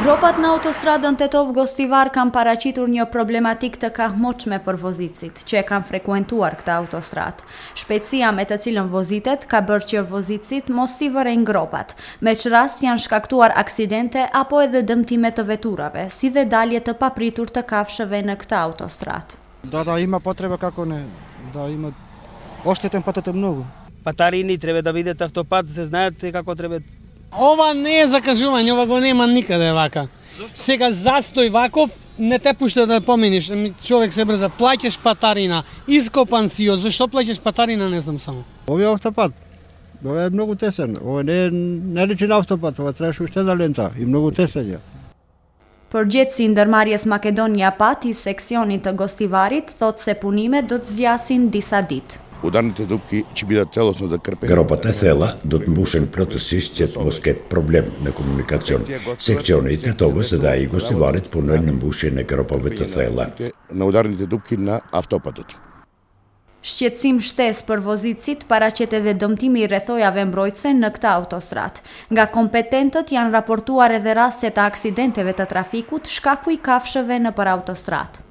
Gropat në autostradën Tetov-Gostivar kanë paraqitur një problematik të kahmoqme për vozicit, që e kanë frekuentuar këta autostradë. Shpejtësia me të cilën vozitet ka bërë që vozicit mos t'i vërejnë gropat, me që rast janë shkaktuar aksidente apo edhe dëmtime të veturave, si dhe dalje të papritur të kafshëve në këta autostradë. Da ima potreba kako ne, da ima ošteten patete mnogo. Patarini treba da videte автопат, се знаете како треба. Ова не е закажување, ова го нема никаде вака. Сега застој ваков не те пушта да поминиш, човек се брза, плаќаш патарина, ископан си, зашто плаќаш патарина не знам само. Ова е автопат, ова е многу тесен, ова не личи на автопат, ова требаше уште да лента и многу тесен. Përgjegjësi i ndërmarrjes Makedonia Pat i seksionit të Gostivarit thot se punimet do të zgjasin disa ditë. Ударните дупки ќе бидат целосно закрпени. Gropat e thella do të mbushen plotësisht që të mos ketë problem në komunikacion. Seksioni i Tetovës dhe ai i Gostivarit punojnë në mbushjen e gropave të thella. На ударните дупки на автопатот. Shqetësim shtesë për vozicit paraqet edhe dëmtimi i rrethojave mbrojtëse në këtë autostradë. Nga kompetentët janë raportuar edhe raste të aksidenteve të trafikut shkaku i kafshëve nëpër autostradë.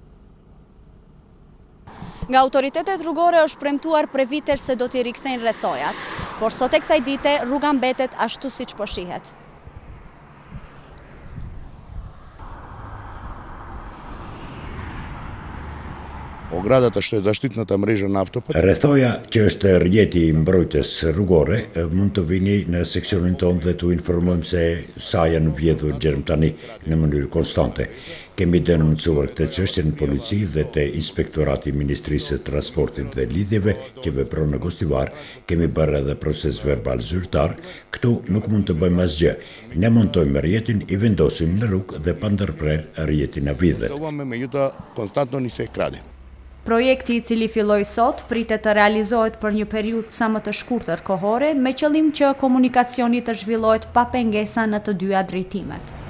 Nga autoritetet rrugore është premtuar prej vitesh se do t'i rikthejnë rrethojat, por sot e kësaj dite rruga mbetet ashtu siç po shihet. Оградата што е заштитната мрежа на автопат. Rrethoja që është rrjeti i mbrojtjes rrugore mund të vini në seksionin tonë dhe t'u informojmë se sa janë vjedhur gjerm tani në mënyrë konstante. Kemi denoncuar këtë çështje në polici dhe te Inspektorati i Ministrisë së Transportit dhe Lidhjeve që vepron në Gostivar, kemi bërë edhe proces verbal zyrtar. Këtu nuk mund të bëjmë asgjë. Ne montojmë rrjetin, i vendosim në rrugë dhe pa ndërprerë rrjetin e vidhet. Međutim, konstantno ni se krade. Projekti i cili filloi sot pritet të realizohet për një periudhë sa më të shkurtër kohore me qëllim që komunikacioni të zhvillohet pa pengesa në të dyja drejtimet.